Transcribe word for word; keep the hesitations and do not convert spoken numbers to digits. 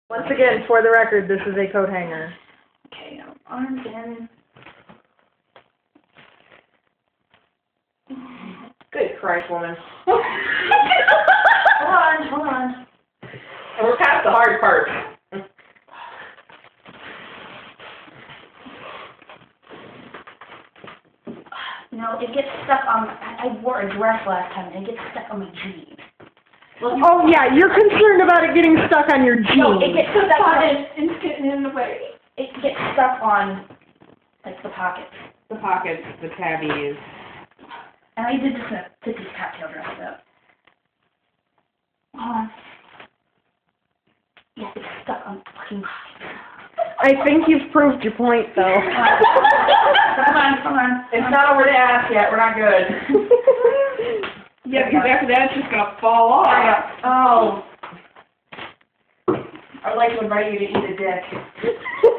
Once again, for the record, this is a coat hanger. Okay, arms in. Good Christ, woman. Hold on, hold on. And we're past the hard part. No, it gets stuck on. I, I wore a dress last time, and it gets stuck on my jeans. Well, oh yeah, you're concerned about it getting stuck on your jeans. No, it gets stuck on it. It's getting in the way. It gets stuck on, like, the pockets. The pockets, the tabbies. And I did just put these cocktail dresses up. Hold on. Yeah, it's stuck on the fucking pockets. I think you've proved your point, though. Come on, come on. It's not over the ass yet. We're not good. Yeah, because after that, it's just gonna fall off. Oh. I would like to invite you to eat a dick.